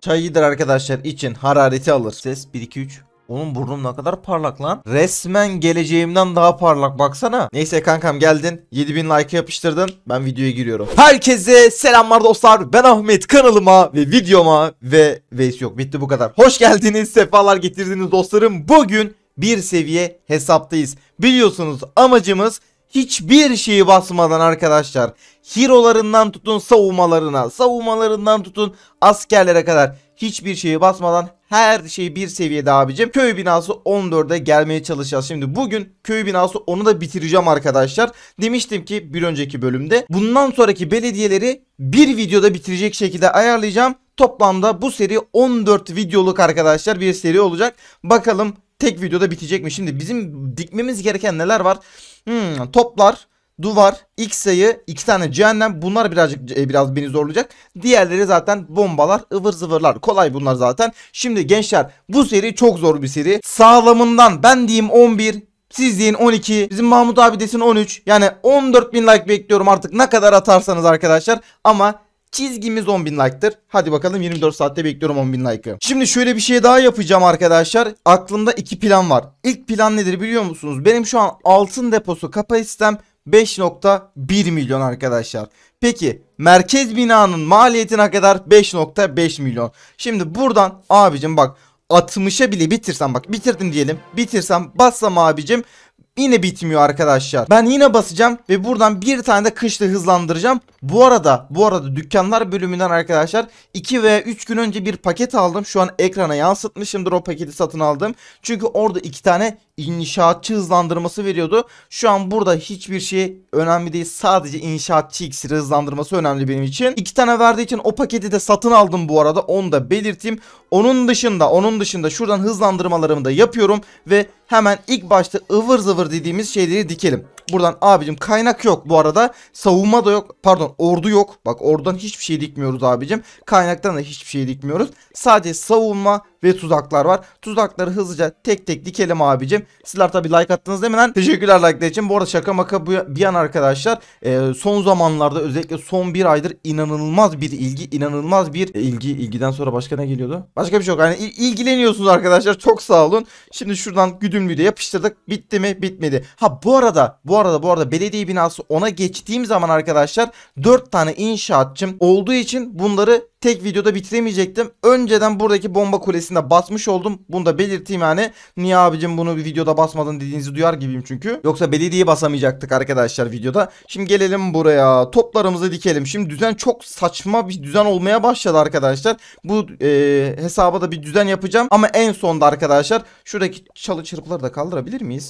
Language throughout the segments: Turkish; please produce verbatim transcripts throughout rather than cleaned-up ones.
Çay iyidir arkadaşlar, için harareti alır. Ses bir iki üç. Onun burnum ne kadar parlak lan. Resmen geleceğimden daha parlak, baksana. Neyse kankam, geldin. yedi bin like yapıştırdın. Ben videoya giriyorum. Herkese selamlar dostlar. Ben Ahmet, kanalıma ve videoma ve Veys yok, bitti bu kadar. Hoş geldiniz. Sefalar getirdiniz dostlarım. Bugün bir seviye hesaptayız. Biliyorsunuz amacımız hiçbir şeyi basmadan arkadaşlar, hero'larından tutun savunmalarına, savunmalarından tutun askerlere kadar hiçbir şeyi basmadan her şey bir seviyede abicim. Köy binası on dörde gelmeye çalışacağız. Şimdi bugün köy binası onu da bitireceğim arkadaşlar. Demiştim ki bir önceki bölümde, bundan sonraki belediyeleri bir videoda bitirecek şekilde ayarlayacağım. Toplamda bu seri on dört videoluk arkadaşlar bir seri olacak. Bakalım tek videoda bitecek mi? Şimdi bizim dikmemiz gereken neler var? Hmm, toplar, duvar, X sayı, iki tane cehennem, bunlar birazcık e, biraz beni zorlayacak. Diğerleri zaten bombalar, ıvır zıvırlar. Kolay bunlar zaten. Şimdi gençler, bu seri çok zor bir seri. Sağlamından ben diyeyim on bir, siz deyin on iki, bizim Mahmut abi desin on üç. Yani on dört bin like bekliyorum artık, ne kadar atarsanız arkadaşlar. Ama çizgimiz on bin like'tır. Hadi bakalım, yirmi dört saatte bekliyorum on bin like'ı. Şimdi şöyle bir şey daha yapacağım arkadaşlar. Aklımda iki plan var. İlk plan nedir biliyor musunuz? Benim şu an altın deposu kapasitem beş nokta bir milyon arkadaşlar. Peki merkez binanın maliyetine kadar beş nokta beş milyon. Şimdi buradan abicim bak, altmışa bile bitirsem, bak bitirdim diyelim. Bitirsem, bassam abicim, yine bitmiyor arkadaşlar. Ben yine basacağım ve buradan bir tane de kışla hızlandıracağım. Bu arada bu arada dükkanlar bölümünden arkadaşlar iki veya üç gün önce bir paket aldım. Şu an ekrana yansıtmışımdır o paketi satın aldım. Çünkü orada iki tane inşaatçı hızlandırması veriyordu. Şu an burada hiçbir şey önemli değil. Sadece inşaatçı iksiri hızlandırması önemli benim için. İki tane verdiği için o paketi de satın aldım bu arada. Onu da belirteyim. Onun dışında onun dışında şuradan hızlandırmalarımı da yapıyorum ve hemen ilk başta ıvır zıvır dediğimiz şeyleri dikelim. Buradan abicim kaynak yok bu arada. Savunma da yok. Pardon, ordu yok. Bak, oradan hiçbir şey dikmiyoruz abicim. Kaynaktan da hiçbir şey dikmiyoruz. Sadece savunma ve tuzaklar var. Tuzakları hızlıca tek tek dikelim abicim. Sizler tabi like attınız değil mi lan? Teşekkürler like'lar için. Bu arada şaka maka bir yan arkadaşlar. E, son zamanlarda özellikle son bir aydır inanılmaz bir ilgi. inanılmaz bir ilgi. İlgiden sonra başka ne geliyordu? Başka bir şey yok. Yani ilgileniyorsunuz arkadaşlar. Çok sağ olun. Şimdi şuradan güdümlüyü de yapıştırdık. Bitti mi? Bitmedi. Ha bu arada bu arada bu arada belediye binası ona geçtiğim zaman arkadaşlar dört tane inşaatçım olduğu için bunları tek videoda bitiremeyecektim. Önceden buradaki bomba kulesinde basmış oldum. Bunu da belirteyim yani. Niye abicim bunu bir videoda basmadın dediğinizi duyar gibiyim çünkü. Yoksa belediyeyi basamayacaktık arkadaşlar videoda. Şimdi gelelim buraya. Toplarımızı dikelim. Şimdi düzen çok saçma bir düzen olmaya başladı arkadaşlar. Bu e, hesaba da bir düzen yapacağım. Ama en sonda arkadaşlar şuradaki çalı çırpıları da kaldırabilir miyiz?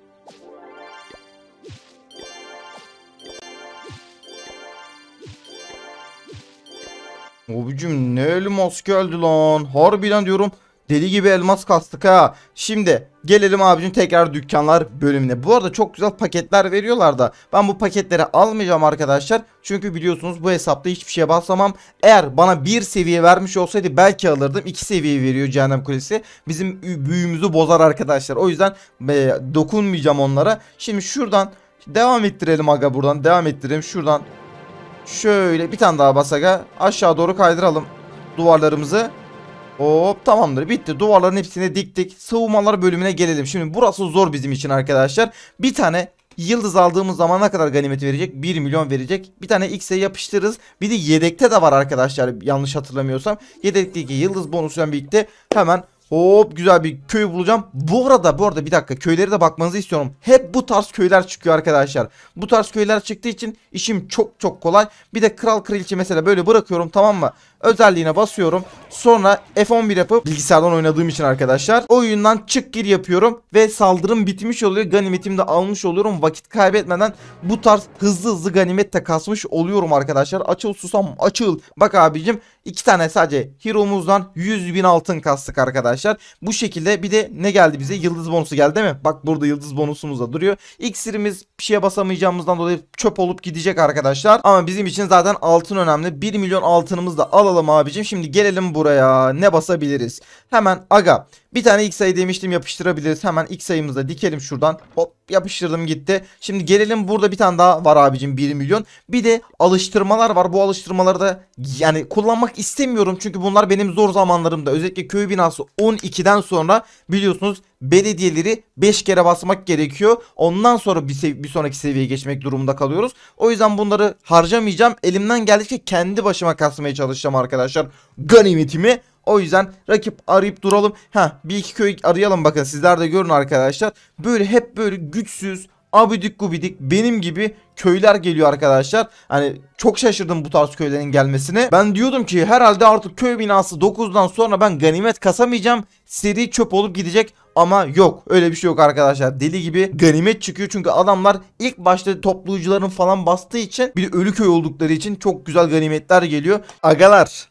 Abicim ne elmas geldi lan. Harbiden diyorum, deli gibi elmas kastık ha. Şimdi gelelim abicim tekrar dükkanlar bölümüne. Bu arada çok güzel paketler veriyorlar da ben bu paketleri almayacağım arkadaşlar. Çünkü biliyorsunuz bu hesapta hiçbir şeye basamam. Eğer bana bir seviye vermiş olsaydı belki alırdım. iki seviye veriyor Cehennem Kulesi. Bizim büyümüzü bozar arkadaşlar. O yüzden e, dokunmayacağım onlara. Şimdi şuradan devam ettirelim aga, buradan devam ettirelim. Şuradan şöyle bir tane daha basaga aşağı doğru kaydıralım duvarlarımızı. Hop, tamamdır, bitti. Duvarların hepsini diktik. Savunmalar bölümüne gelelim. Şimdi burası zor bizim için arkadaşlar. Bir tane yıldız aldığımız zaman ne kadar ganimet verecek? bir milyon verecek. Bir tane X'e yapıştırırız. Bir de yedekte de var arkadaşlar, yanlış hatırlamıyorsam. Yedekteki yıldız bonusuyla birlikte hemen hop güzel bir köy bulacağım. Bu arada bu arada bir dakika, köylere de bakmanızı istiyorum. Hep bu tarz köyler çıkıyor arkadaşlar. Bu tarz köyler çıktığı için işim çok çok kolay. Bir de kral kraliçe mesela böyle bırakıyorum, tamam mı? Özelliğine basıyorum. Sonra F on bir yapıp, bilgisayardan oynadığım için arkadaşlar, oyundan çık gir yapıyorum ve saldırım bitmiş oluyor. Ganimetimi de almış oluyorum. Vakit kaybetmeden bu tarz hızlı hızlı ganimet de kasmış oluyorum arkadaşlar. Açıl susam açıl. Bak abicim, iki tane sadece hero'muzdan yüz bin altın kastık arkadaşlar. Bu şekilde bir de ne geldi bize? Yıldız bonusu geldi değil mi? Bak burada yıldız bonusumuz da duruyor. İksirimiz bir şeye basamayacağımızdan dolayı çöp olup gidecek arkadaşlar. Ama bizim için zaten altın önemli. bir milyon altınımız da alalım abicim. Şimdi gelelim buraya. Ne basabiliriz? Hemen aga Bir tane ilk sayı demiştim, yapıştırabiliriz. Hemen ilk sayımızı da dikelim şuradan. Hop, yapıştırdım gitti. Şimdi gelelim, burada bir tane daha var abicim, bir milyon. Bir de alıştırmalar var. Bu alıştırmaları da yani kullanmak istemiyorum. Çünkü bunlar benim zor zamanlarımda, özellikle köy binası on ikiden sonra biliyorsunuz belediyeleri beş kere basmak gerekiyor. Ondan sonra bir, bir sonraki seviyeye geçmek durumunda kalıyoruz. O yüzden bunları harcamayacağım. Elimden geldikçe kendi başıma kasmaya çalışacağım arkadaşlar ganimetimi. O yüzden rakip arayıp duralım. Ha, bir iki köy arayalım, bakın sizler de görün arkadaşlar. Böyle hep böyle güçsüz, abidik gubidik benim gibi köyler geliyor arkadaşlar. Hani çok şaşırdım bu tarz köylerin gelmesine. Ben diyordum ki herhalde artık köy binası dokuzdan sonra ben ganimet kasamayacağım. Seri çöp olup gidecek. Ama yok, öyle bir şey yok arkadaşlar. Deli gibi ganimet çıkıyor. Çünkü adamlar ilk başta toplayıcıların falan bastığı için, bir de ölü köy oldukları için çok güzel ganimetler geliyor. Agalar,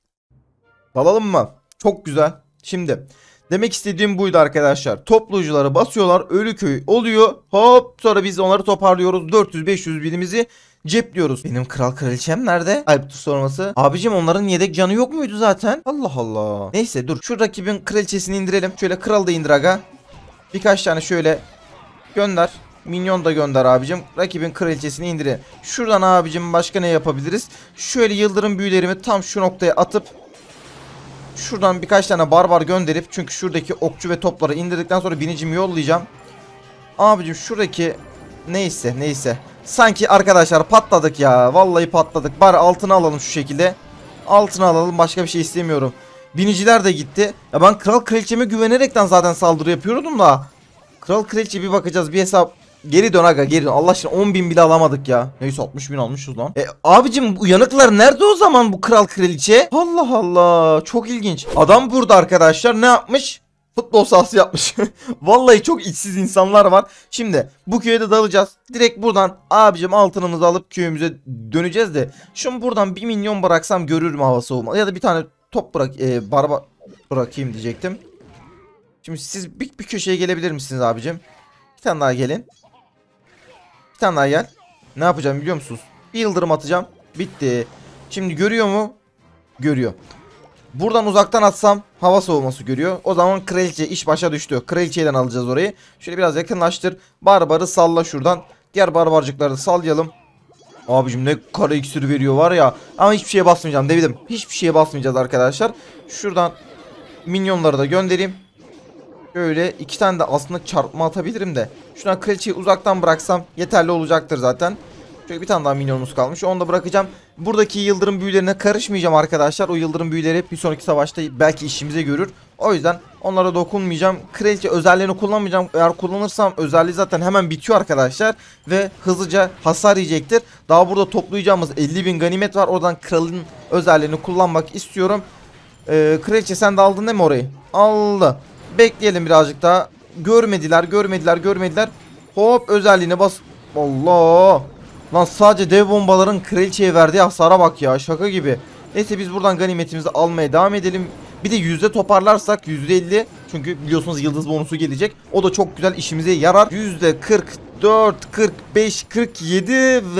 alalım mı? Çok güzel. Şimdi demek istediğim buydu arkadaşlar. Toplayıcıları basıyorlar, ölü köy oluyor. Hop, sonra biz onları toparlıyoruz. dört yüz beş yüz binimizi cepliyoruz. Benim kral kraliçem nerede? Ayıptır sorması. Abicim, onların yedek canı yok muydu zaten? Allah Allah. Neyse dur, şu rakibin kraliçesini indirelim. Şöyle kralı da indir aga. Birkaç tane şöyle gönder. Minyon da gönder abicim. Rakibin kraliçesini indirin. Şuradan abicim başka ne yapabiliriz? Şöyle yıldırım büyülerimi tam şu noktaya atıp şuradan birkaç tane barbar gönderip, çünkü şuradaki okçu ve topları indirdikten sonra binicimi yollayacağım. Abicim şuradaki neyse neyse. Sanki arkadaşlar patladık ya. Vallahi patladık. Bari altını alalım şu şekilde. Altını alalım, başka bir şey istemiyorum. Biniciler de gitti. Ya ben kral kraliçeme güvenerekten zaten saldırı yapıyordum da. Kral kraliçe bir bakacağız, bir hesap. Geri dön aga, geri dön. Allah aşkına on bin bile alamadık ya. Neyse altmış bin almışız lan. E abicim, uyanıklar nerede o zaman, bu kral kraliçe? Allah Allah, çok ilginç. Adam burada arkadaşlar ne yapmış? Futbol sahası yapmış. Vallahi çok içsiz insanlar var. Şimdi bu köye de dalacağız. Direkt buradan abicim altınımızı alıp köyümüze döneceğiz de. Şunu buradan bir milyon bıraksam görürüm hava soğuma. Ya da bir tane top bırak, e, barba bırakayım diyecektim. Şimdi siz bir, bir köşeye gelebilir misiniz abicim? Bir tane daha gelin. Bir tane daha gel. Ne yapacağım biliyor musunuz? Bir yıldırım atacağım. Bitti. Şimdi görüyor mu? Görüyor. Buradan uzaktan atsam hava soğuması görüyor. O zaman kraliçe iş başa düştü. Kraliçeden alacağız orayı. Şöyle biraz yakınlaştır. Barbarı salla şuradan. Diğer barbarcıkları da sallayalım. Abicim ne kara iksiri veriyor var ya. Ama hiçbir şeye basmayacağım dedim. Hiçbir şeye basmayacağız arkadaşlar. Şuradan minyonları da göndereyim. Şöyle iki tane de aslında çarpma atabilirim de. Şuradan kraliçeyi uzaktan bıraksam yeterli olacaktır zaten. Şöyle bir tane daha minyonumuz kalmış. Onu da bırakacağım. Buradaki yıldırım büyülerine karışmayacağım arkadaşlar. O yıldırım büyüleri bir sonraki savaşta belki işimize görür. O yüzden onlara dokunmayacağım. Kraliçe özelliğini kullanmayacağım. Eğer kullanırsam özelliği zaten hemen bitiyor arkadaşlar. Ve hızlıca hasar yiyecektir. Daha burada toplayacağımız elli bin ganimet var. Oradan kralın özelliğini kullanmak istiyorum. Ee, kraliçe sen de aldın değil mi orayı? Aldı. Bekleyelim birazcık daha. Görmediler, görmediler, görmediler. Hop, özelliğine bas. Allah. Lan sadece dev bombaların kraliçeye verdiği hasara bak ya, şaka gibi. Neyse biz buradan ganimetimizi almaya devam edelim. Bir de yüzde toparlarsak yüzde elli. Çünkü biliyorsunuz yıldız bonusu gelecek. O da çok güzel işimize yarar. yüzde kırk dört, kırk beş, kırk yedi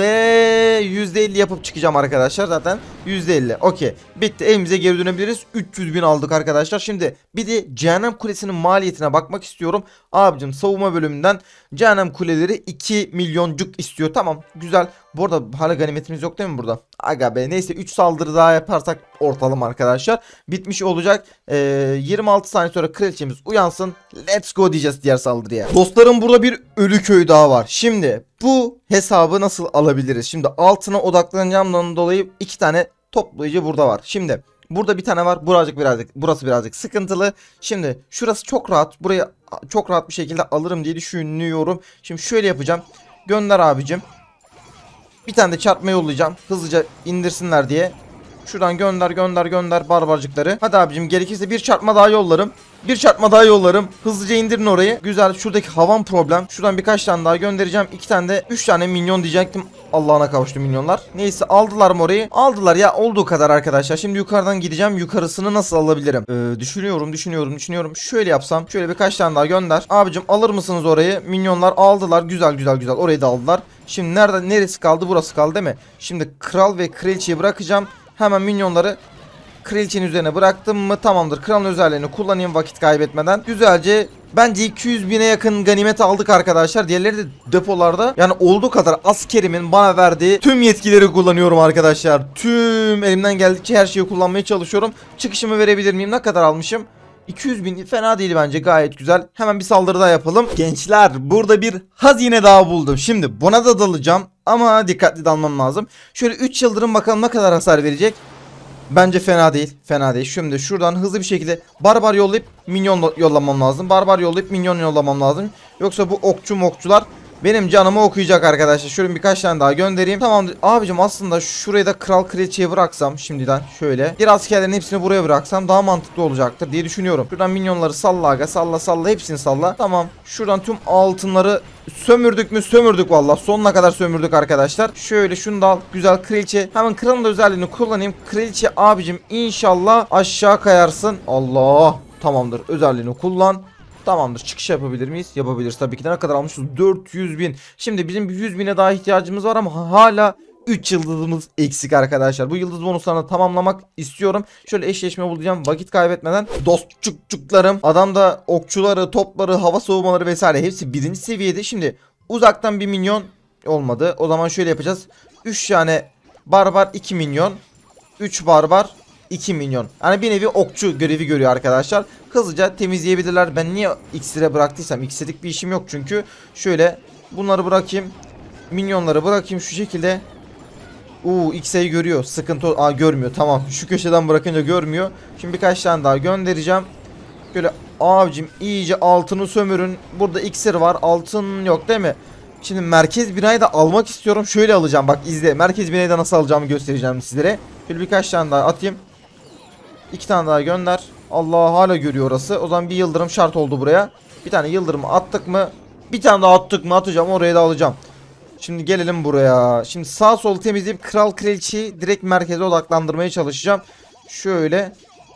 ve yüzde elli yapıp çıkacağım arkadaşlar. Zaten yüzde elli. Okey. Bitti. Evimize geri dönebiliriz. üç yüz bin aldık arkadaşlar. Şimdi bir de Cehennem Kulesi'nin maliyetine bakmak istiyorum. Abicim savunma bölümünden Cehennem Kuleleri iki milyoncuk istiyor. Tamam. Güzel. Bu arada hala ganimetimiz yok değil mi burada? Aga be. Neyse üç saldırı daha yaparsak ortalama arkadaşlar. Bitmiş olacak. Ee, yirmi altı saniye sonra kraliçemiz uyansın. Let's go diyeceğiz diğer saldırıya. Dostlarım, burada bir ölü köy daha var. Şimdi bu hesabı nasıl alabiliriz? Şimdi altına odaklanacağımdan dolayı iki tane toplayıcı burada var. Şimdi burada bir tane var. Birazcık birazcık burası birazcık sıkıntılı. Şimdi şurası çok rahat. Burayı çok rahat bir şekilde alırım diye düşünüyorum. Şimdi şöyle yapacağım. Gönder abicim. Bir tane de çarpma yollayacağım. Hızlıca indirsinler diye. Şuradan gönder gönder gönder barbarcıkları. Hadi abicim, gerekirse bir çarpma daha yollarım. Bir çarpma daha yollarım. Hızlıca indirin orayı. Güzel. Şuradaki havan problem. Şuradan birkaç tane daha göndereceğim. İki tane de üç tane minyon diyecektim. Allah'ına kavuştu minyonlar. Neyse, aldılar mı orayı? Aldılar ya, olduğu kadar arkadaşlar. Şimdi yukarıdan gideceğim. Yukarısını nasıl alabilirim? Ee, düşünüyorum düşünüyorum düşünüyorum. Şöyle yapsam. Şöyle birkaç tane daha gönder. Abicim alır mısınız orayı? Minyonlar aldılar. Güzel güzel güzel. Orayı da aldılar. Şimdi nerede, neresi kaldı? Burası kaldı değil mi? Şimdi kral ve kraliçeyi bırakacağım. Hemen minyonları Kraliçenin üzerine bıraktım mı tamamdır. Kralın özelliğini kullanayım vakit kaybetmeden. Güzelce bence iki yüz bine yakın ganimet aldık arkadaşlar. Diğerleri de depolarda. Yani olduğu kadar askerimin bana verdiği tüm yetkileri kullanıyorum arkadaşlar. Tüm elimden geldikçe her şeyi kullanmaya çalışıyorum. Çıkışımı verebilir miyim? Ne kadar almışım? iki yüz bin fena değil bence, gayet güzel. Hemen bir saldırı daha yapalım. Gençler, burada bir hazine daha buldum. Şimdi buna da dalacağım ama dikkatli dalmam lazım. Şöyle üç yıldırım bakalım ne kadar hasar verecek. Bence fena değil. Fena değil. Şimdi şuradan hızlı bir şekilde barbar yollayıp minyon yollamam lazım. Barbar yollayıp minyon yollamam lazım. Yoksa bu okçu mokçular benim canımı okuyacak arkadaşlar. Şöyle birkaç tane daha göndereyim. Tamam abicim, aslında şuraya da kral kraliçeye bıraksam şimdiden şöyle. Diğer askerlerin hepsini buraya bıraksam daha mantıklı olacaktır diye düşünüyorum. Şuradan minyonları salla aga, salla salla, hepsini salla. Tamam, şuradan tüm altınları sömürdük mü? Sömürdük valla. Sonuna kadar sömürdük arkadaşlar. Şöyle şunu da al. Güzel kraliçe. Hemen kralın da özelliğini kullanayım. Kraliçe abicim inşallah aşağı kayarsın. Allah. Tamamdır. Özelliğini kullan. Tamamdır. Çıkış yapabilir miyiz? Yapabiliriz tabii ki de. Ne kadar almışız? dört yüz bin. Şimdi bizim bir yüz bine daha ihtiyacımız var ama hala üç yıldızımız eksik arkadaşlar. Bu yıldız bonuslarını tamamlamak istiyorum. Şöyle eşleşme bulacağım vakit kaybetmeden. Dostçukçuklarım. Adamda okçuları, topları, hava savunmaları vesaire hepsi birinci seviyede. Şimdi uzaktan bir milyon olmadı. O zaman şöyle yapacağız. üç tane barbar iki milyon. üç barbar iki milyon. Yani bir nevi okçu görevi görüyor arkadaşlar. Hızlıca temizleyebilirler. Ben niye iksire bıraktıysam, iksirlik bir işim yok çünkü. Şöyle bunları bırakayım. Minyonları bırakayım şu şekilde. Uuu, X'e görüyor. Sıkıntı. Aa, görmüyor. Tamam. Şu köşeden bırakınca görmüyor. Şimdi birkaç tane daha göndereceğim. Böyle abicim iyice altını sömürün. Burada iksir var. Altın yok değil mi? Şimdi merkez binayı da almak istiyorum. Şöyle alacağım. Bak izle. Merkez binayı da nasıl alacağımı göstereceğim sizlere. Şöyle birkaç tane daha atayım. İki tane daha gönder. Allah, hala görüyor orası. O zaman bir yıldırım şart oldu buraya. Bir tane yıldırım attık mı? Bir tane daha attık mı? Atacağım. Oraya da alacağım. Şimdi gelelim buraya. Şimdi sağ sol temizleyip kral kraliçeyi direkt merkeze odaklandırmaya çalışacağım. Şöyle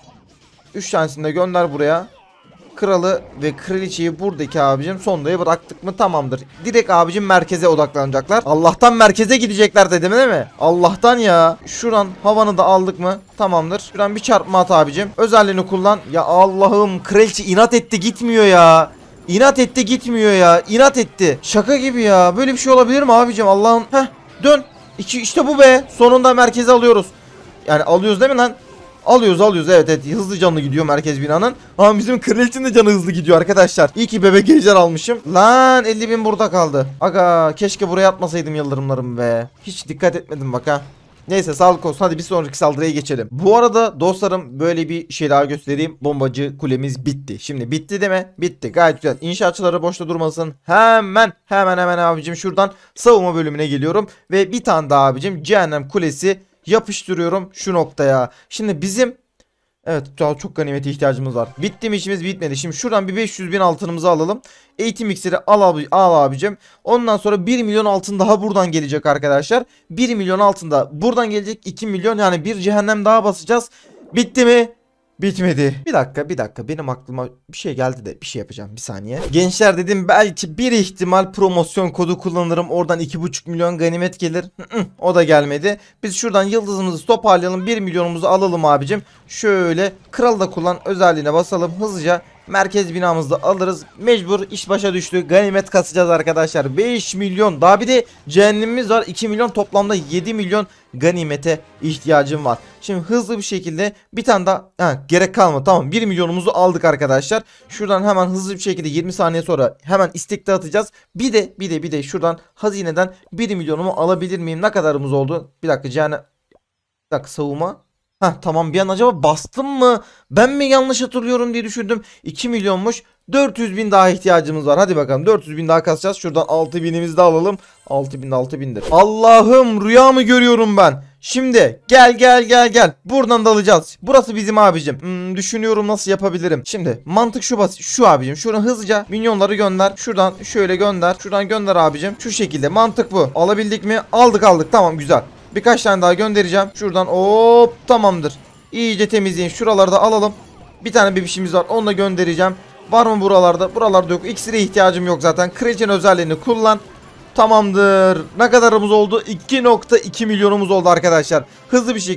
üç tanesini de gönder buraya. Kralı ve kraliçeyi buradaki abicim sondaya bıraktık mı tamamdır. Direkt abicim merkeze odaklanacaklar. Allah'tan merkeze gidecekler dedim değil mi? Allah'tan ya. Şuradan havanı da aldık mı tamamdır. Şuradan bir çarpma at abicim. Özelliğini kullan. Ya Allah'ım, kraliçe inat etti gitmiyor ya. İnat etti gitmiyor ya. İnat etti. Şaka gibi ya. Böyle bir şey olabilir mi abicim? Allah'ım. Heh, dön. İki, işte bu be. Sonunda merkeze alıyoruz. Yani alıyoruz değil mi lan? Alıyoruz alıyoruz evet evet, hızlı canlı gidiyor merkez binanın. Ama bizim kraliçenin de canı hızlı gidiyor arkadaşlar. İyi ki bebek ejder almışım. Lan elli bin burada kaldı. Aga, keşke buraya atmasaydım yıldırımlarımı be. Hiç dikkat etmedim bak ha. Neyse, sağlık olsun, hadi bir sonraki saldırıya geçelim. Bu arada dostlarım, böyle bir şey daha göstereyim. Bombacı kulemiz bitti. Şimdi bitti deme, bitti, gayet güzel. İnşaatçıları boşta durmasın. Hemen hemen hemen abicim şuradan savunma bölümüne geliyorum. Ve bir tane daha abicim cehennem kulesi yapıştırıyorum şu noktaya. Şimdi bizim evet daha çok ganimete ihtiyacımız var. Bitti mi işimiz? Bitmedi. Şimdi şuradan bir beş yüz bin altınımızı alalım. Eğitim iksiri al, abi, al abicim. Ondan sonra bir milyon altın daha buradan gelecek arkadaşlar. bir milyon altın da buradan gelecek. iki milyon, yani bir cehennem daha basacağız. Bitti mi? Bitmedi. Bir dakika bir dakika, benim aklıma bir şey geldi de bir şey yapacağım, bir saniye. Gençler dedim, belki bir ihtimal promosyon kodu kullanırım, oradan iki buçuk milyon ganimet gelir. O da gelmedi. Biz şuradan yıldızımızı toparlayalım, bir milyonumuzu alalım abicim. Şöyle kral da kullan özelliğine basalım, hızlıca merkez binamızda alırız. Mecbur iş başa düştü, ganimet kasacağız arkadaşlar. beş milyon, daha bir de cehennemimiz var, iki milyon, toplamda yedi milyon ganimete ihtiyacım var. Şimdi hızlı bir şekilde bir tane daha, ha, gerek kalmadı, tamam, bir milyonumuzu aldık arkadaşlar. Şuradan hemen hızlı bir şekilde yirmi saniye sonra hemen istek dağıtacağız. Bir de bir de bir de şuradan hazineden bir milyonumu alabilir miyim? Ne kadarımız oldu? Bir dakika, cehennem, bir dakika, savunma. Heh, tamam, bir an acaba bastım mı? Ben mi yanlış hatırlıyorum diye düşündüm. iki milyonmuş. dört yüz bin daha ihtiyacımız var. Hadi bakalım, dört yüz bin daha kasacağız. Şuradan altı binimizi de alalım. altı bin altı bindir. Allah'ım, rüya mı görüyorum ben? Şimdi gel gel gel gel. Buradan da alacağız. Burası bizim abicim. Hmm, düşünüyorum nasıl yapabilirim. Şimdi mantık şu basit. Şu abicim. Şuradan hızlıca minyonları gönder. Şuradan şöyle gönder. Şuradan gönder abicim. Şu şekilde, mantık bu. Alabildik mi? Aldık aldık. Tamam, güzel. Birkaç tane daha göndereceğim. Şuradan hop, tamamdır. İyice temizleyin. Şuraları da alalım. Bir tane bebişimiz var. Onu da göndereceğim. Var mı buralarda? Buralarda yok. İksire ihtiyacım yok zaten. Kraliçenin özelliğini kullan. Tamamdır. Ne kadarımız oldu? iki nokta iki milyonumuz oldu arkadaşlar. Hızlı bir şekilde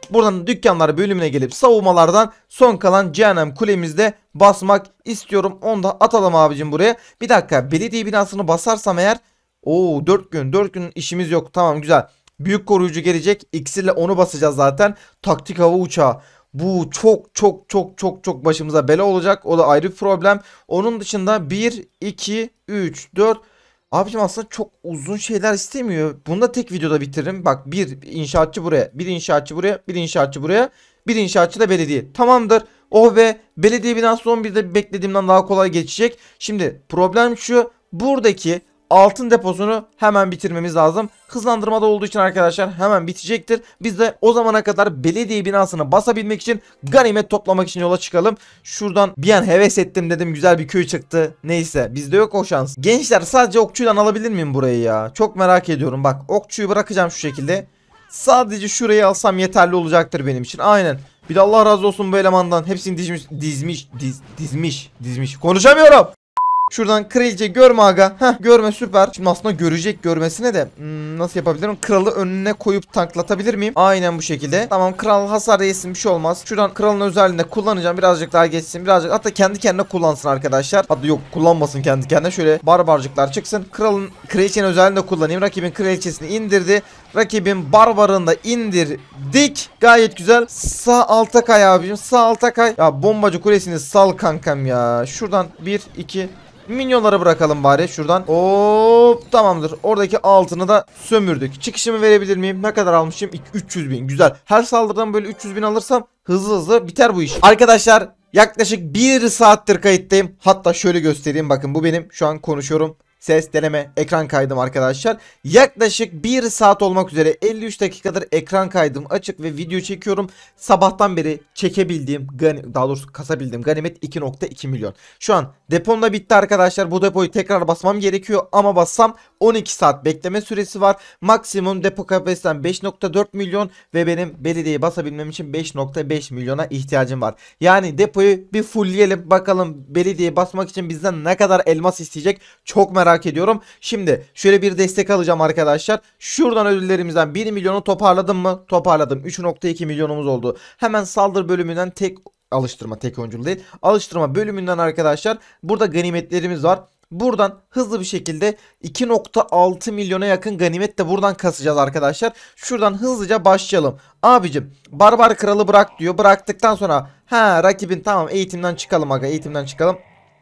Buradan dükkanlar bölümüne gelip savunmalardan son kalan cehennem kulemizde basmak istiyorum. Onu da atalım abicim buraya. Bir dakika, belediye binasını basarsam eğer. Oo, dört gün dört gün işimiz yok. Tamam, güzel. Büyük koruyucu gelecek. İksirle onu basacağız zaten. Taktik hava uçağı. Bu çok çok çok çok çok başımıza bela olacak. O da ayrı bir problem. Onun dışında bir, iki, üç, dört. Abicim aslında çok uzun şeyler istemiyor. Bunu da tek videoda bitiririm. Bak, bir inşaatçı buraya, bir inşaatçı buraya, bir inşaatçı buraya, bir inşaatçı da belediye. Tamamdır. Oh be, belediye binası on birde beklediğimden daha kolay geçecek. Şimdi problem şu. Buradaki altın deposunu hemen bitirmemiz lazım. Hızlandırmada olduğu için arkadaşlar hemen bitecektir. Biz de o zamana kadar belediye binasını basabilmek için, ganimet toplamak için yola çıkalım. Şuradan bir an heves ettim dedim, güzel bir köy çıktı. Neyse, bizde yok o şans. Gençler, sadece okçuyla alabilir miyim burayı ya? Çok merak ediyorum. Bak, okçuyu bırakacağım şu şekilde. Sadece şurayı alsam yeterli olacaktır benim için. Aynen. Bir de Allah razı olsun bu elemandan. Hepsini dizmiş, dizmiş, diz, dizmiş, dizmiş. Konuşamıyorum. Şuradan kraliçe görme aga. Heh, görme, süper. Şimdi aslında görecek, görmesine de hmm, nasıl yapabilirim? Kralı önüne koyup tanklatabilir miyim? Aynen bu şekilde. Tamam, kral hasar yesin, bir şey olmaz. Şuradan kralın özelliğinde kullanacağım. Birazcık daha geçsin. Birazcık, hatta kendi kendine kullansın arkadaşlar. Hatta yok, kullanmasın kendi kendine. Şöyle barbarcıklar çıksın. Kralın, kraliçenin özelliğinde kullanayım. Rakibin kraliçesini indirdi. Rakibin barbarını da indirdik. Gayet güzel. Sağ alta kay abicim. Sağ alta kay. Ya bombacı kulesini sal kankam ya. Şuradan bir, iki... Minyonları bırakalım bari şuradan. Hop, tamamdır. Oradaki altını da sömürdük. Çıkışımı verebilir miyim? Ne kadar almışım? üç yüz bin. Güzel. Her saldırıdan böyle üç yüz bin alırsam hızlı hızlı biter bu iş. Arkadaşlar, yaklaşık bir saattir kayıttayım. Hatta şöyle göstereyim. Bakın, bu benim şu an konuşuyorum. Ses deneme ekran kaydım arkadaşlar. Yaklaşık bir saat olmak üzere elli üç dakikadır ekran kaydım açık ve video çekiyorum. Sabahtan beri çekebildiğim, daha doğrusu kasabildiğim ganimet iki nokta iki milyon. Şu an depom da bitti arkadaşlar. Bu depoyu tekrar basmam gerekiyor ama bassam on iki saat bekleme süresi var. Maksimum depo kapasitem beş nokta dört milyon ve benim belediyeyi basabilmem için beş nokta beş milyona ihtiyacım var. Yani depoyu bir fullleyelim, bakalım belediyeyi basmak için bizden ne kadar elmas isteyecek, çok merak ediyorum. Şimdi şöyle bir destek alacağım arkadaşlar. Şuradan ödüllerimizden bir milyonu toparladım mı? Toparladım. üç nokta iki milyonumuz oldu. Hemen saldır bölümünden tek alıştırma, tek oyunculu değil, alıştırma bölümünden arkadaşlar burada ganimetlerimiz var. Buradan hızlı bir şekilde iki nokta altı milyona yakın ganimet de buradan kasacağız arkadaşlar. Şuradan hızlıca başlayalım. Abicim, barbar kralı bırak diyor. Bıraktıktan sonra ha rakibin, tamam, eğitimden çıkalım aga, eğitimden çıkalım.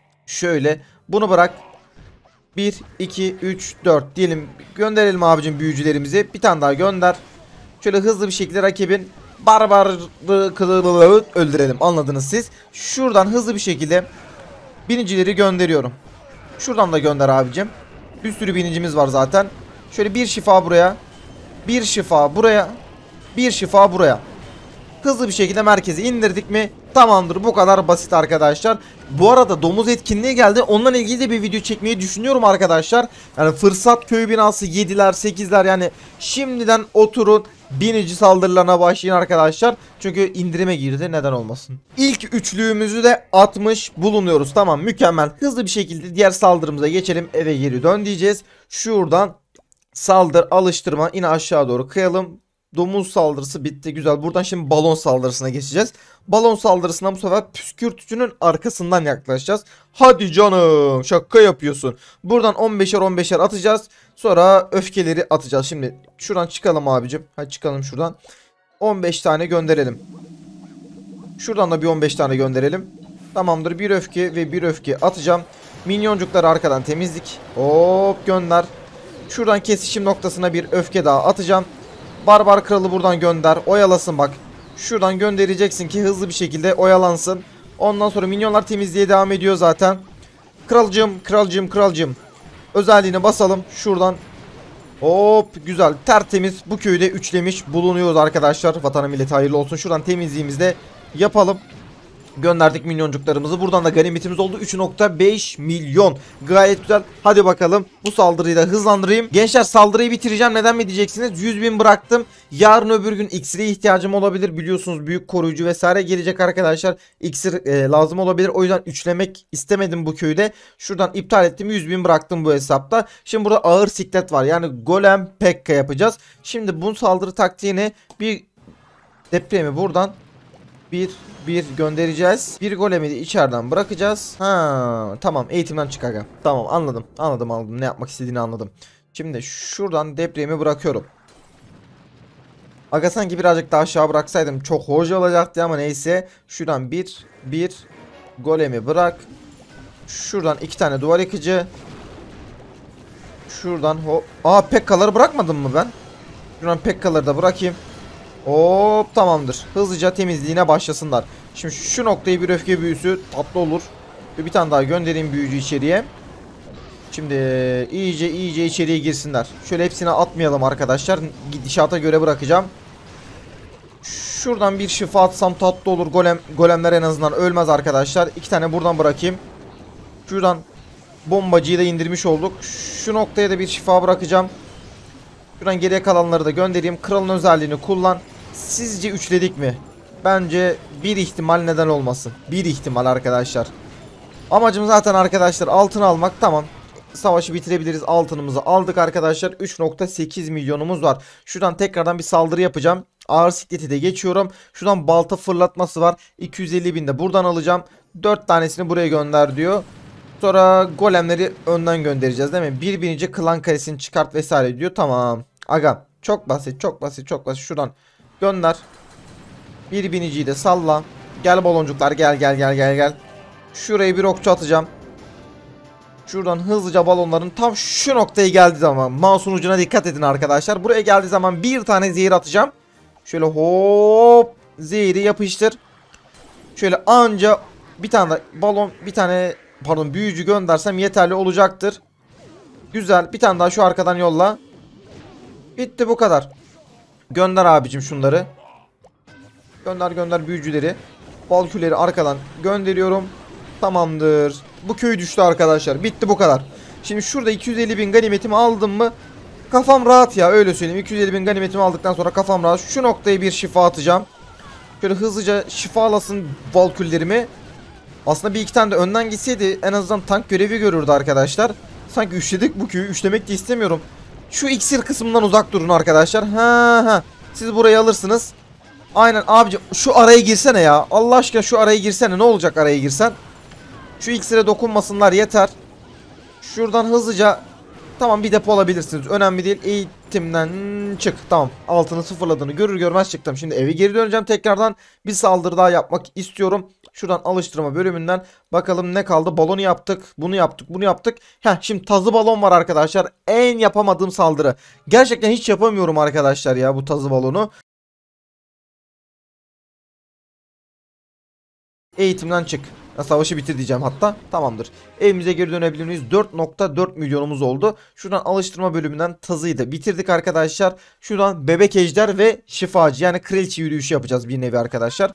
Şöyle bunu bırak. bir, iki, üç, dört diyelim. Gönderelim abicim büyücülerimizi. Bir tane daha gönder. Şöyle hızlı bir şekilde rakibin barbarlığını öldürelim. Anladınız siz. Şuradan hızlı bir şekilde binicileri gönderiyorum. Şuradan da gönder abicim. Bir sürü binicimiz var zaten. Şöyle bir şifa buraya. Bir şifa buraya. Bir şifa buraya. Hızlı bir şekilde merkezi indirdik mi? Tamamdır, bu kadar basit arkadaşlar. Bu arada domuz etkinliği geldi. Onunla ilgili de bir video çekmeyi düşünüyorum arkadaşlar. Yani fırsat köy binası yediler sekizler, yani şimdiden oturun binici saldırılarına başlayın arkadaşlar. Çünkü indirime girdi, neden olmasın. İlk üçlüğümüzü de atmış bulunuyoruz. Tamam, mükemmel. Hızlı bir şekilde diğer saldırımıza geçelim. Eve geri dön diyeceğiz. Şuradan saldır, alıştırma, yine aşağı doğru kıyalım. Domuz saldırısı bitti, güzel. Buradan şimdi balon saldırısına geçeceğiz. Balon saldırısına bu sefer püskürtücünün arkasından yaklaşacağız. Hadi canım, şaka yapıyorsun. Buradan on beşer on beşer atacağız. Sonra öfkeleri atacağız. Şimdi şuradan çıkalım abicim. Hadi çıkalım şuradan. on beş tane gönderelim. Şuradan da bir on beş tane gönderelim. Tamamdır, bir öfke ve bir öfke atacağım. Minyoncukları arkadan temizlik. Hop, gönder. Şuradan kesişim noktasına bir öfke daha atacağım. Barbar kralı buradan gönder. Oyalasın bak. Şuradan göndereceksin ki hızlı bir şekilde oyalansın. Ondan sonra minyonlar temizliğe devam ediyor zaten. Kralcığım, kralcığım, kralcığım. Özelliğini basalım. Şuradan. Hop, güzel. Tertemiz. Bu köyde üçlemiş bulunuyoruz arkadaşlar. Vatana millete hayırlı olsun. Şuradan temizliğimizi de yapalım. Gönderdik minyoncuklarımızı. Buradan da ganimetimiz oldu. üç nokta beş milyon. Gayet güzel. Hadi bakalım. Bu saldırıyı da hızlandırayım. Gençler, saldırıyı bitireceğim. Neden mi diyeceksiniz? yüz bin bıraktım. Yarın öbür gün iksire ihtiyacım olabilir. Biliyorsunuz büyük koruyucu vesaire gelecek arkadaşlar. İksir e, lazım olabilir. O yüzden üçlemek istemedim bu köyde. Şuradan iptal ettim. yüz bin bıraktım bu hesapta. Şimdi burada ağır siklet var. Yani golem pekka yapacağız. Şimdi bu saldırı taktiğini bir Depremi buradan bir bir göndereceğiz. Bir golemi de içeriden bırakacağız. Ha tamam, eğitimden çık aga. Tamam, anladım. Anladım anladım. Ne yapmak istediğini anladım. Şimdi şuradan depremi bırakıyorum. Aga sanki birazcık daha aşağı bıraksaydım çok hoş olacaktı ama neyse. Şuradan bir bir golemi bırak. Şuradan iki tane duvar yıkıcı. Şuradan hop. Aa, Pekkaları bırakmadım mı ben? Şuradan Pekkaları da bırakayım. Hop, tamamdır. Hızlıca temizliğine başlasınlar. Şimdi şu noktayı bir öfke büyüsü tatlı olur. Ve bir tane daha göndereyim büyücü içeriye. Şimdi iyice iyice içeriye girsinler. Şöyle hepsini atmayalım arkadaşlar. Gidişata göre bırakacağım. Şuradan bir şifa atsam tatlı olur. Golem, golemler en azından ölmez arkadaşlar. İki tane buradan bırakayım. Şuradan bombacıyı da indirmiş olduk. Şu noktaya da bir şifa bırakacağım. Şuradan geriye kalanları da göndereyim. Kralın özelliğini kullan. Sizce üçledik mi? Bence bir ihtimal neden olmasın. Bir ihtimal arkadaşlar. Amacım zaten arkadaşlar altın almak. Tamam. Savaşı bitirebiliriz. Altınımızı aldık arkadaşlar. üç nokta sekiz milyonumuz var. Şuradan tekrardan bir saldırı yapacağım. Ağır sikleti de geçiyorum. Şuradan balta fırlatması var. iki yüz elli bin de buradan alacağım. dört tanesini buraya gönder diyor. Sonra golemleri önden göndereceğiz değil mi? Bir bininci klan karesini çıkart vesaire diyor. Tamam. Aga çok basit çok basit çok basit. Şuradan gönder. Bir biniciyi de salla. Gel baloncuklar, gel gel gel gel gel. Şuraya bir okçu atacağım. Şuradan hızlıca balonların tam şu noktaya geldiği zaman mouse'un ucuna dikkat edin arkadaşlar. Buraya geldiği zaman bir tane zehir atacağım. Şöyle hop, zehri yapıştır. Şöyle anca bir tane balon, bir tane pardon büyücü göndersem yeterli olacaktır. Güzel, bir tane daha şu arkadan yolla. Bitti, bu kadar. Gönder abicim şunları. Gönder gönder büyücüleri. Valküleri arkadan gönderiyorum. Tamamdır. Bu köy düştü arkadaşlar. Bitti, bu kadar. Şimdi şurada iki yüz elli bin ganimetimi aldım mı kafam rahat ya, öyle söyleyeyim. iki yüz elli bin ganimetimi aldıktan sonra kafam rahat. Şu noktaya bir şifa atacağım. Şöyle hızlıca şifalasın valküllerimi. Aslında bir iki tane de önden gitseydi en azından tank görevi görürdü arkadaşlar. Sanki üçledik bu köyü. Üçlemek de istemiyorum. Şu iksir kısmından uzak durun arkadaşlar. Ha ha. Siz burayı alırsınız. Aynen abicim, şu araya girsene ya. Allah aşkına şu araya girsene. Ne olacak araya girsen? Şu iksire dokunmasınlar yeter. Şuradan hızlıca. Tamam, bir depo alabilirsiniz. Önemli değil. Eğitimden çık. Tamam. Altını sıfırladığını görür görmez çıktım. Şimdi eve geri döneceğim tekrardan. Bir saldırı daha yapmak istiyorum. Şuradan alıştırma bölümünden bakalım ne kaldı. Balonu yaptık. Bunu yaptık. Bunu yaptık. Heh, şimdi tazı balon var arkadaşlar. En yapamadığım saldırı. Gerçekten hiç yapamıyorum arkadaşlar ya bu tazı balonu. Eğitimden çık. Savaşı bitir diyeceğim hatta. Tamamdır. Evimize geri dönebilir miyiz? dört nokta dört milyonumuz oldu. Şuradan alıştırma bölümünden tazıyı da bitirdik arkadaşlar. Şuradan bebek ejder ve şifacı, yani kraliçe yürüyüşü yapacağız bir nevi arkadaşlar.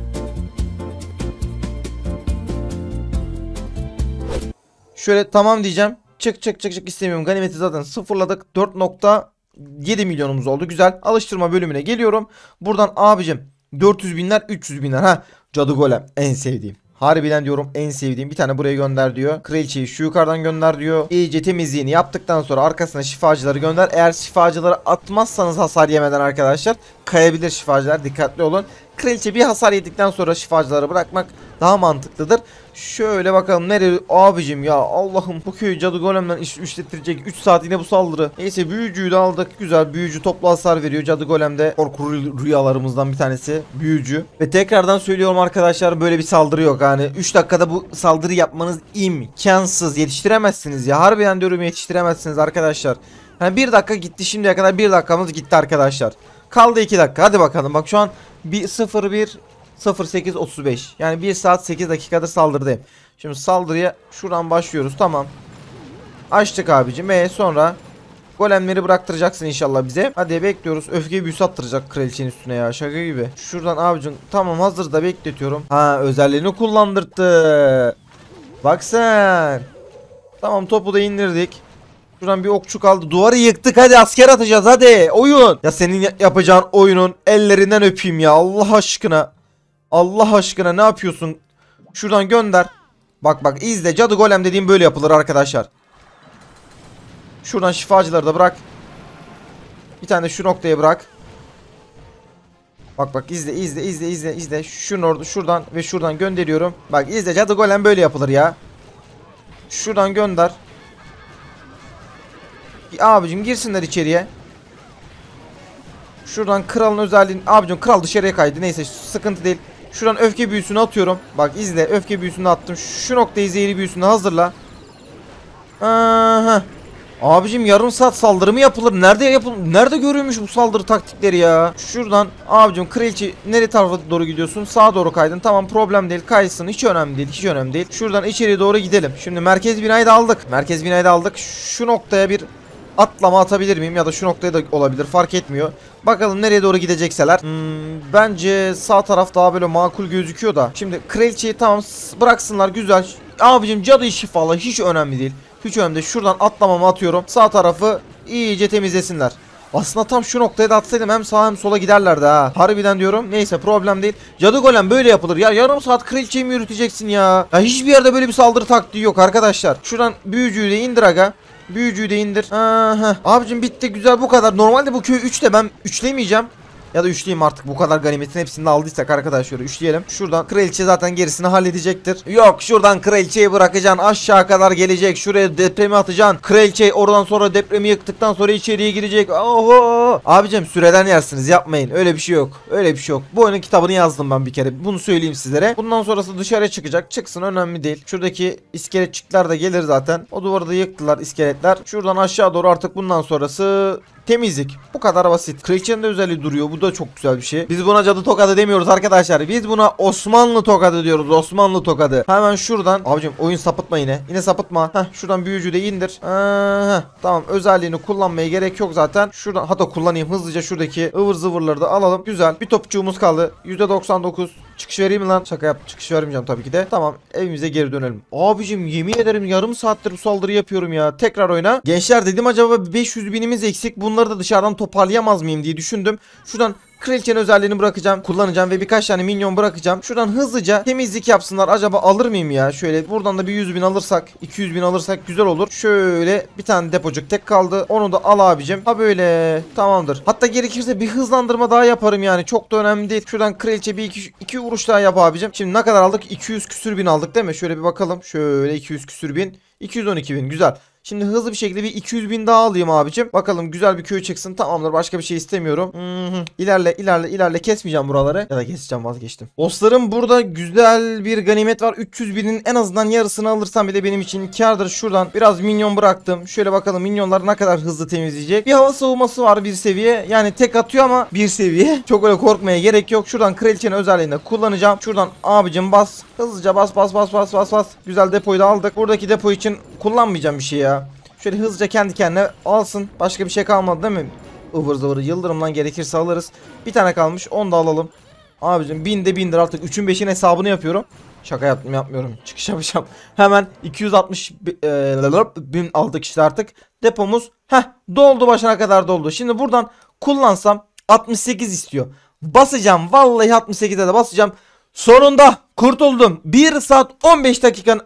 Şöyle tamam diyeceğim. Çık çık çık çık istemiyorum. Ganimeti zaten sıfırladık. dört nokta yedi milyonumuz oldu. Güzel. Alıştırma bölümüne geliyorum. Buradan abicim dört yüz binler, üç yüz binler. Ha, cadı golem en sevdiğim. Harbiden diyorum en sevdiğim. Bir tane buraya gönder diyor. Kraliçeyi şu yukarıdan gönder diyor. İyice temizliğini yaptıktan sonra arkasına şifacıları gönder. Eğer şifacıları atmazsanız hasar yemeden arkadaşlar kayabilir şifacılar. Dikkatli olun. Kraliçe bir hasar yedikten sonra şifacıları bırakmak daha mantıklıdır. Şöyle bakalım nereye abicim ya, Allah'ım bu köyü cadı golemden iş işlettirecek üç saat yine bu saldırı. Neyse büyücüyü de aldık. Güzel, büyücü toplu hasar veriyor. Cadı golemde korku rüyalarımızdan bir tanesi büyücü. Ve tekrardan söylüyorum arkadaşlar, böyle bir saldırı yok. Yani üç dakikada bu saldırı yapmanız imkansız. Yetiştiremezsiniz ya. Harbiden diyorum, yetiştiremezsiniz arkadaşlar. Yani bir dakika gitti, şimdiye kadar bir dakikamız gitti arkadaşlar. Kaldı iki dakika. Hadi bakalım. Bak şu an bir sıfır bir sıfır sekiz otuz beş. Yani bir saat sekiz dakikadır saldırıdayım. Şimdi saldırıya şuradan başlıyoruz. Tamam. Açtık abicim. E sonra golemleri bıraktıracaksın inşallah bize. Hadi bekliyoruz. Öfke büyüsü attıracak kraliçenin üstüne ya. Şaka gibi. Şuradan abicim. Tamam, hazır da bekletiyorum. Ha, özelliğini kullandırdı. Bak sen. Tamam, topu da indirdik. Şuradan bir okçu kaldı. Duvarı yıktık. Hadi asker atacağız. Hadi oyun. Ya senin yapacağın oyunun ellerinden öpeyim ya. Allah aşkına. Allah aşkına ne yapıyorsun? Şuradan gönder. Bak bak izle. Cadı golem dediğim böyle yapılır arkadaşlar. Şuradan şifacıları da bırak. Bir tane şu noktaya bırak. Bak bak izle izle izle izle izle. Şunu orada şuradan ve şuradan gönderiyorum. Bak izle, cadı golem böyle yapılır ya. Şuradan gönder. Abicim girsinler içeriye. Şuradan kralın özelliğini. Abicim kral dışarıya kaydı. Neyse sıkıntı değil. Şuradan öfke büyüsünü atıyorum. Bak izle, öfke büyüsünü attım. Şu noktayı zehri büyüsünü hazırla. Aha. Abicim yarım saat saldırı mı yapılır? Nerede yapıl Nerede görülmüş bu saldırı taktikleri ya? Şuradan abicim kraliçe nereye tarafa doğru gidiyorsun? Sağa doğru kaydın. Tamam, problem değil. Kaysın. Hiç önemli değil. Hiç önemli değil. Şuradan içeriye doğru gidelim. Şimdi merkez binayı da aldık. Merkez binayı da aldık. Şu noktaya bir atlama atabilir miyim? Ya da şu noktaya da olabilir. Fark etmiyor. Bakalım nereye doğru gidecekseler. Hmm, bence sağ taraf daha böyle makul gözüküyor da. Şimdi kraliçeyi tamam bıraksınlar. Güzel. Abicim cadı işi falan hiç önemli değil. Hiç önemli değil. Şuradan atlamamı atıyorum. Sağ tarafı iyice temizlesinler. Aslında tam şu noktaya da atsaydım hem sağa hem sola giderlerdi ha. Harbiden diyorum. Neyse problem değil. Cadı golem böyle yapılır. Ya yarım saat kraliçeyi mi yürüteceksin ya? Ya hiçbir yerde böyle bir saldırı taktiği yok arkadaşlar. Şuradan büyücüyü de indir aga. Büyücüyü de indir. Aha. Abicim bitti, güzel, bu kadar. Normalde bu köy üçte, ben üçlemeyeceğim. Ya da üçleyeyim artık, bu kadar ganimetin hepsini de aldıysak arkadaşlar, üçleyelim. Şuradan kraliçe zaten gerisini halledecektir. Yok, şuradan kraliçeyi bırakacaksın, aşağı kadar gelecek, şuraya depremi atacaksın. Kraliçe oradan sonra depremi yıktıktan sonra içeriye girecek. Oho. Abicim süreden yersiniz, yapmayın, öyle bir şey yok. Öyle bir şey yok. Bu oyunun kitabını yazdım ben bir kere, bunu söyleyeyim sizlere. Bundan sonrası dışarıya çıkacak, çıksın, önemli değil. Şuradaki iskeletçikler de gelir zaten. O duvarı da yıktılar iskeletler. Şuradan aşağı doğru artık bundan sonrası temizlik. Bu kadar basit. Kraliçenin de özelliği duruyor. Bu da çok güzel bir şey. Biz buna cadı tokadı demiyoruz arkadaşlar. Biz buna Osmanlı tokadı diyoruz. Osmanlı tokadı. Hemen şuradan. Abicim oyun sapıtma yine. Yine sapıtma. Heh, şuradan büyücü de indir. Aha, tamam, özelliğini kullanmaya gerek yok zaten. Şuradan hatta kullanayım hızlıca, şuradaki ıvır zıvırları da alalım. Güzel. Bir topçuğumuz kaldı. yüzde doksan dokuz. Çıkış vereyim mi lan? Şaka yap. Çıkış vermeyeceğim tabii ki de. Tamam, evimize geri dönelim. Abicim yemin ederim yarım saattir bu saldırı yapıyorum ya. Tekrar oyna. Gençler dedim acaba beş yüz binimiz eksik. Bunları da dışarıdan toparlayamaz mıyım diye düşündüm. Şuradan kraliçenin özelliğini bırakacağım, kullanacağım ve birkaç tane minyon bırakacağım. Şuradan hızlıca temizlik yapsınlar. Acaba alır mıyım ya? Şöyle buradan da bir yüz bin alırsak, iki yüz bin alırsak güzel olur. Şöyle bir tane depocuk tek kaldı. Onu da al abicim. Ha böyle, tamamdır. Hatta gerekirse bir hızlandırma daha yaparım yani. Çok da önemli değil. Şuradan kraliçe bir iki, iki vuruş daha yap abicim. Şimdi ne kadar aldık? iki yüz küsür bin aldık değil mi? Şöyle bir bakalım. Şöyle iki yüz küsür bin. iki yüz on iki bin, güzel. Şimdi hızlı bir şekilde bir iki yüz bin daha alayım abicim. Bakalım güzel bir köy çıksın. Tamamdır, başka bir şey istemiyorum. Hı-hı. İlerle ilerle ilerle, kesmeyeceğim buraları. Ya da keseceğim, vazgeçtim. Dostlarım burada güzel bir ganimet var. üç yüz binin en azından yarısını alırsam bile benim için kârdır. Şuradan biraz minyon bıraktım. Şöyle bakalım minyonlar ne kadar hızlı temizleyecek. Bir hava savunması var, bir seviye. Yani tek atıyor ama bir seviye. Çok öyle korkmaya gerek yok. Şuradan kraliçenin özelliğini kullanacağım. Şuradan abicim bas. Hızlıca bas bas bas bas bas bas. Güzel, depoyu da aldık. Buradaki depo için kullanmayacağım bir şey ya. Şöyle hızlıca kendi kendine alsın. Başka bir şey kalmadı değil mi? Ivır zıvırı yıldırımdan gerekirse alırız. Bir tane kalmış, onu da alalım. Abicim binde bindir artık. üçün beşin hesabını yapıyorum. Şaka yaptım, yapmıyorum. Çıkış yapacağım. Hemen iki yüz altmış bin aldık işte artık. Depomuz heh doldu, başına kadar doldu. Şimdi buradan kullansam altmış sekiz istiyor. Basacağım. Vallahi altmış sekize de basacağım. Sonunda kurtuldum. bir saat on beş dakikanın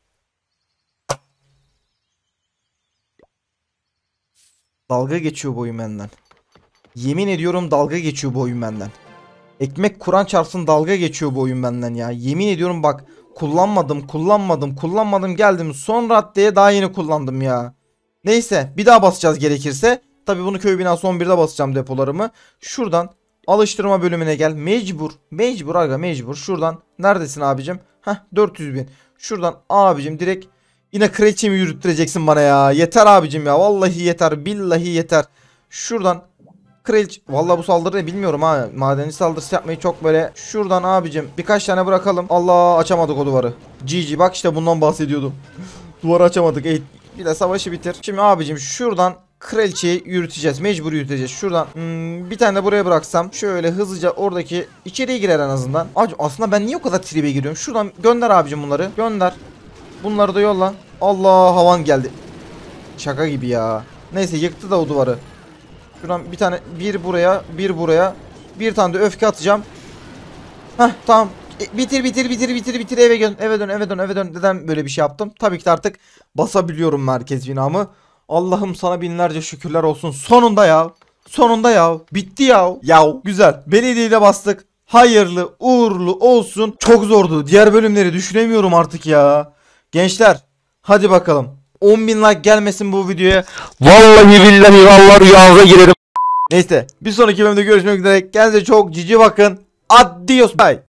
dalga geçiyor bu oyun benden. Yemin ediyorum dalga geçiyor bu oyun benden. Ekmek Kur'an çarpsın, dalga geçiyor bu oyun benden ya. Yemin ediyorum bak, kullanmadım kullanmadım kullanmadım geldim son raddeye daha yeni kullandım ya. Neyse, bir daha basacağız gerekirse. Tabi bunu köy binası on birde basacağım depolarımı. Şuradan alıştırma bölümüne gel. Mecbur mecbur aga mecbur. Şuradan neredesin abicim? Heh, dört yüz bin. Şuradan abicim direkt yine kraliçemi yürüttüreceksin bana ya. Yeter abicim ya. Vallahi yeter. Billahi yeter. Şuradan kraliçe. Vallahi bu saldırı ne bilmiyorum ha. Madenci saldırısı yapmayı çok böyle. Şuradan abicim birkaç tane bırakalım. Allah, açamadık o duvarı. G G, bak işte bundan bahsediyordum. Duvarı açamadık. Ey, bir de savaşı bitir. Şimdi abicim şuradan kraliçeyi yürüteceğiz. Mecbur yürüteceğiz. Şuradan hmm, bir tane de buraya bıraksam. Şöyle hızlıca oradaki içeriye girer en azından. Abicim aslında ben niye o kadar tribe giriyorum? Şuradan gönder abicim bunları. Gönder. Bunları da yolla. Allah, havan geldi. Şaka gibi ya. Neyse, yıktı da o duvarı. Şuradan bir tane, bir buraya, bir buraya. Bir tane de öfke atacağım. Heh, tamam. E, bitir bitir bitir bitir bitir, eve dön eve dön eve dön eve dön. Neden böyle bir şey yaptım? Tabii ki de artık basabiliyorum merkez binamı. Allah'ım sana binlerce şükürler olsun. Sonunda ya. Sonunda ya. Bitti ya. Ya güzel. Belediyeyi de bastık. Hayırlı uğurlu olsun. Çok zordu. Diğer bölümleri düşünemiyorum artık ya. Gençler hadi bakalım. on bin like gelmesin bu videoya. Vallahi billahi vallahi rüyanıza girerim. Neyse bir sonraki bölümde görüşmek üzere. Kendinize çok cici bakın. Adios. Bye.